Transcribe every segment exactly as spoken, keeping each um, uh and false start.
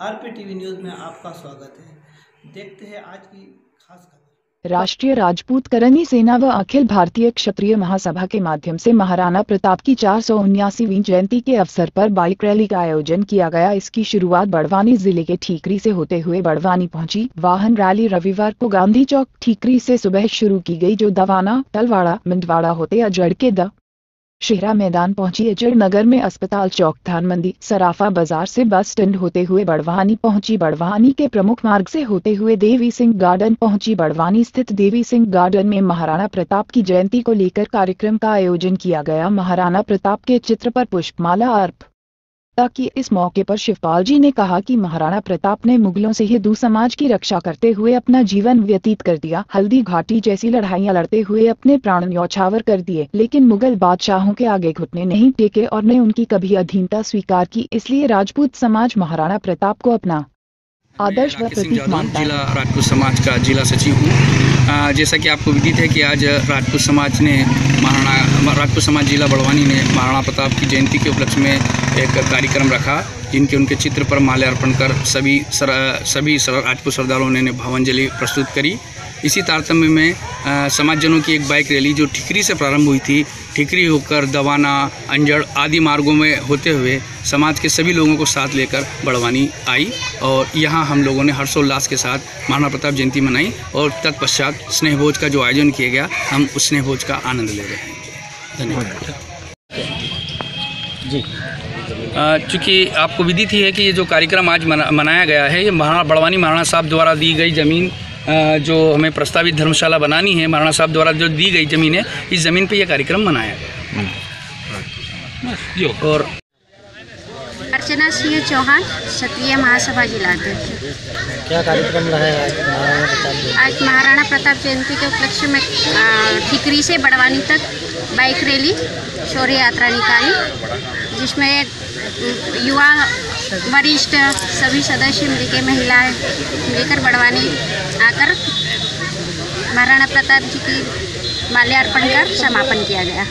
RP TV news में आपका स्वागत है। देखते हैं आज की खास खबर। राष्ट्रीय राजपूत करनी सेना व अखिल भारतीय क्षत्रिय महासभा के माध्यम से महाराणा प्रताप की चार सौ उन्यासीवीं जयंती के अवसर पर बाइक रैली का आयोजन किया गया। इसकी शुरुआत बड़वानी जिले के ठीकरी से होते हुए बड़वानी पहुंची। वाहन रैली रविवार को गांधी चौक ठीकरी से सुबह शुरू की गई, जो दवाना, टलवाड़ा, मिंडवाड़ा होते अजड़ के द शेरा मैदान पहुंची। अजड़ नगर में अस्पताल चौक, धान मंडी, सराफा बाजार से बस स्टैंड होते हुए बड़वानी पहुंची। बड़वानी के प्रमुख मार्ग से होते हुए देवी सिंह गार्डन पहुंची। बड़वानी स्थित देवी सिंह गार्डन में महाराणा प्रताप की जयंती को लेकर कार्यक्रम का आयोजन किया गया। महाराणा प्रताप के चित्र पर पुष्पमाला अर्पण ताकि इस मौके पर शिवपाल जी ने कहा कि महाराणा प्रताप ने मुगलों से हिंदू समाज की रक्षा करते हुए अपना जीवन व्यतीत कर दिया। हल्दी घाटी जैसी लड़ाइयां लड़ते हुए अपने प्राण न्यौछावर कर दिए, लेकिन मुगल बादशाहों के आगे घुटने नहीं टेके और ने उनकी कभी अधीनता स्वीकार की। इसलिए राजपूत समाज महाराणा प्रताप को अपना आदर्श व प्रतीक मानता है। जिला राजपूत समाज का जिला सचिव हूँ। जैसा कि आपको विदित है कि आज राजपूत समाज ने महाराणा राजपूत समाज जिला बड़वानी ने महाराणा प्रताप की जयंती के उपलक्ष्य में एक कार्यक्रम रखा, जिनके उनके चित्र पर माल्यार्पण कर सभी सर, सभी सर, राजपूत सरदारों ने भावांजलि प्रस्तुत करी। इसी तारतम्य में आ, समाजजनों की एक बाइक रैली जो ठीकरी से प्रारंभ हुई थी, ठीकरी होकर दवाना, अंजड़ आदि मार्गों में होते हुए समाज के सभी लोगों को साथ लेकर बड़वानी आई और यहाँ हम लोगों ने हर्षोल्लास के साथ महाराणा प्रताप जयंती मनाई और तत्पश्चात स्नेह भोज का जो आयोजन किया गया, हम उस स्नेह भोज का आनंद ले रहे हैं। धन्यवाद जी। चूँकि आपको विदित ही है कि ये जो कार्यक्रम आज मना, मनाया गया है, ये महाराणा बड़वानी महाराणा साहब द्वारा दी गई ज़मीन जो हमें प्रस्तावित धर्मशाला बनानी है, महाराणा साहब द्वारा जो दी गई ज़मीन है, इस ज़मीन पे ये कार्यक्रम मनाया गया। और अर्चना सिंह चौहान, क्षत्रिय महासभा जिलाध्यक्ष। क्या कार्यक्रम रहा है आज महाराणा प्रताप? आज महाराणा प्रताप जयंती के उपलक्ष्य में ठीकरी से बड़वानी तक बाइक रैली शौर्य यात्रा निकाली, जिसमें युवा वरिष्ठ सभी सदस्य मिलकर महिलाएं मिलकर बड़वानी आकर महाराणा प्रताप जी की माल्यार्पण कर समापन किया गया।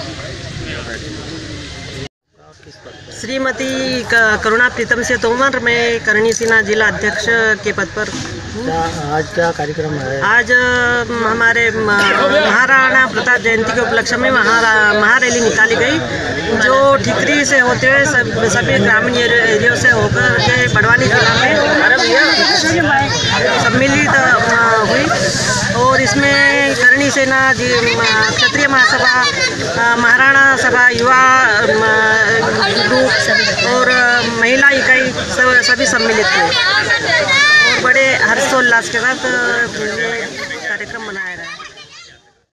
श्रीमती करुणा प्रीतम से तोमर, मैं करणी सेना जिला अध्यक्ष के पद पर हूँ। आज क्या कार्यक्रम है? आज हमारे महाराणा प्रताप जयंती के उपलक्ष्य में महा महारैली निकाली गई, जो ठीकरी से होते हुए सब सभी ग्रामीण एरिया से होकर के बड़वानी जिला में सम्मिलित हुई और इसमें करणी सेना जी, क्षत्रिय महासभा, महाराणा सभा, युवा ग्रुप और महिला इकाई सब सभी सम्मिलित हुए और बड़े हर्षोल्लास के साथ